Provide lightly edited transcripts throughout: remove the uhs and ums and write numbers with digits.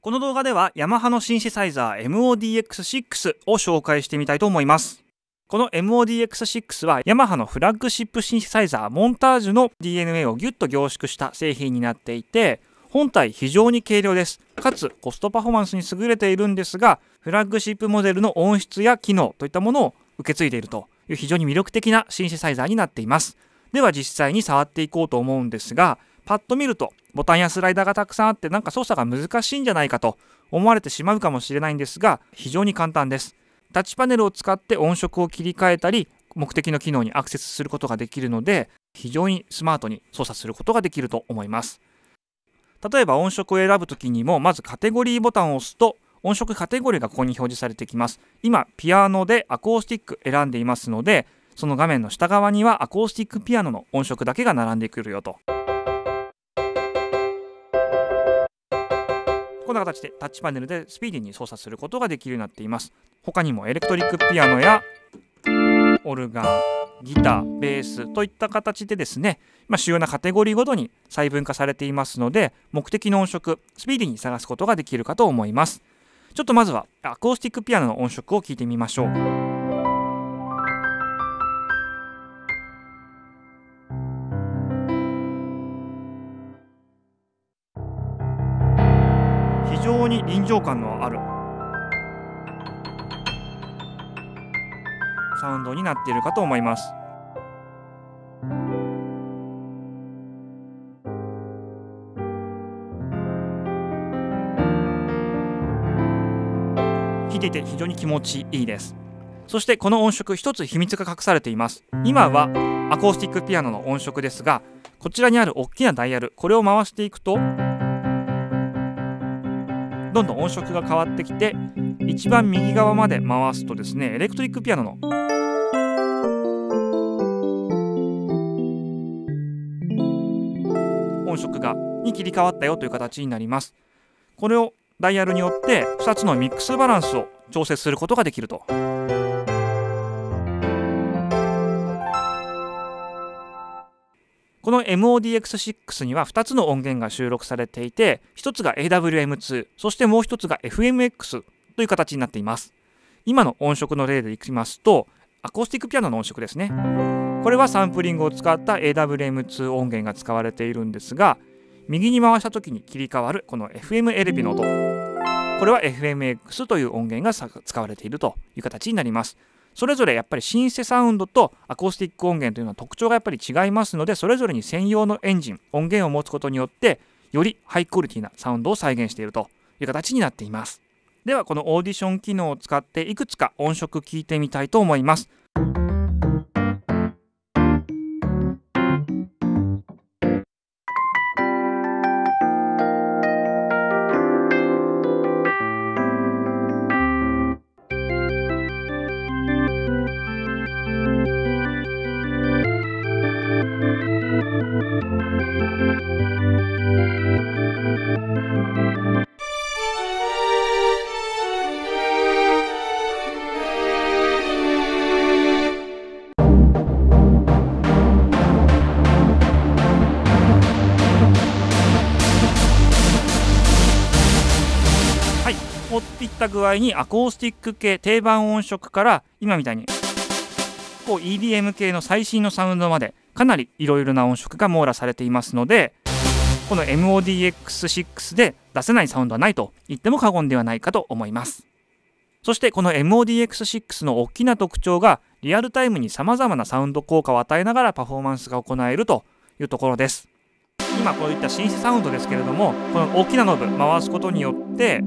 この動画ではヤマハのシンセサイザー MODX6 を紹介してみたいと思います。この MODX6 はヤマハのフラッグシップシンセサイザーモンタージュの DNA をギュッと凝縮した製品になっていて、本体非常に軽量です。かつコストパフォーマンスに優れているんですが、フラッグシップモデルの音質や機能といったものを受け継いでいるという非常に魅力的なシンセサイザーになっています。では実際に触っていこうと思うんですが、パッと見るとボタンやスライダーがたくさんあってなんか操作が難しいんじゃないかと思われてしまうかもしれないんですが、非常に簡単です。タッチパネルを使って音色を切り替えたり目的の機能にアクセスすることができるので、非常にスマートに操作することができると思います。例えば音色を選ぶときにも、まずカテゴリーボタンを押すと音色カテゴリーがここに表示されてきます。今ピアノでアコースティック選んでいますので、その画面の下側にはアコースティックピアノの音色だけが並んでくるよと。こんな形でタッチパネルでスピーディーに操作することができるようになっています。他にもエレクトリックピアノやオルガン、ギター、ベースといった形でですね、主要なカテゴリーごとに細分化されていますので、目的の音色スピーディーに探すことができるかと思います。ちょっとまずはアコースティックピアノの音色を聞いてみましょう。非常に臨場感のあるサウンドになっているかと思います。聴いていて非常に気持ちいいです。そしてこの音色、一つ秘密が隠されています。今はアコースティックピアノの音色ですが、こちらにある大きなダイヤル、これを回していくとどんどん音色が変わってきて、一番右側まで回すとですね、エレクトリックピアノの音色に切り替わったよという形になります。これをダイヤルによって2つのミックスバランスを調節することができると。この MODX6 には2つの音源が収録されていて、1つが AWM2、そしてもう1つが FMX という形になっています。今の音色の例でいきますと、アコースティックピアノの音色ですね。これはサンプリングを使った AWM2 音源が使われているんですが、右に回した時に切り替わるこの FM エレピの音、これは FMX という音源が使われているという形になります。それぞれやっぱりシンセサウンドとアコースティック音源というのは特徴がやっぱり違いますので、それぞれに専用のエンジン、音源を持つことによってよりハイクオリティなサウンドを再現しているという形になっています。ではこのオーディション機能を使っていくつか音色聞いてみたいと思います。こういった具合にアコースティック系定番音色から今みたいにこう EDM 系の最新のサウンドまでかなりいろいろな音色が網羅されていますので、この MODX6 で出せないサウンドはないと言っても過言ではないかと思います。そしてこの MODX6 の大きな特徴がリアルタイムにさまざまなサウンド効果を与えながらパフォーマンスが行えるというところです。今こういったシンセサウンドですけれども、この大きなノブ回すことによって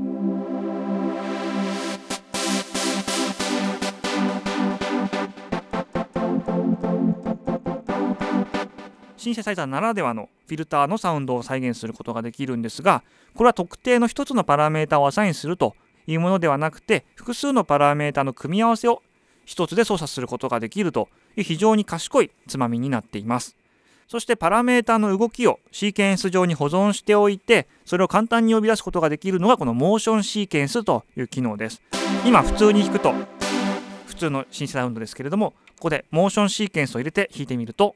シンセサイザーならではのフィルターのサウンドを再現することができるんですが、これは特定の一つのパラメータをアサインするというものではなくて、複数のパラメータの組み合わせを一つで操作することができるという非常に賢いつまみになっています。そしてパラメータの動きをシーケンス上に保存しておいて、それを簡単に呼び出すことができるのがこのモーションシーケンスという機能です。今普通に弾くと普通のシンセサウンドですけれども、ここでモーションシーケンスを入れて弾いてみると、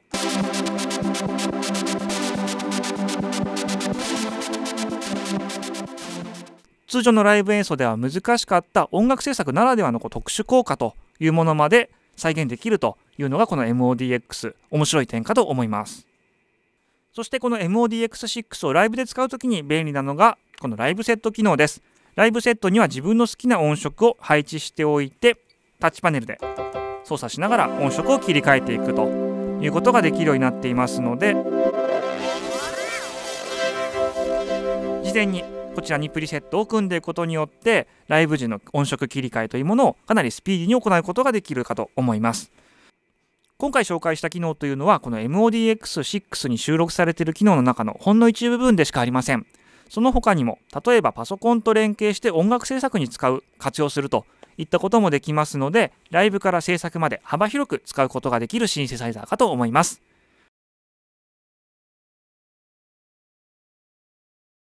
通常のライブ演奏では難しかった音楽制作ならではの特殊効果というものまで再現できるというのがこの MODX 面白い点かと思います。そしてこの MODX6 をライブで使うときに便利なのがこのライブセット機能です。ライブセットには自分の好きな音色を配置しておいて、タッチパネルで操作しながら音色を切り替えていくということができるようになっていますので、事前にこちらにプリセットを組んでいくことによってライブ時の音色切り替えというものをかなりスピーディーに行うことができるかと思います。今回紹介した機能というのはこの MODX6 に収録されている機能の中のほんの一部分でしかありません。その他にも例えばパソコンと連携して音楽制作に活用するといったこともできますので、ライブから制作まで幅広く使うことができるシンセサイザーかと思います。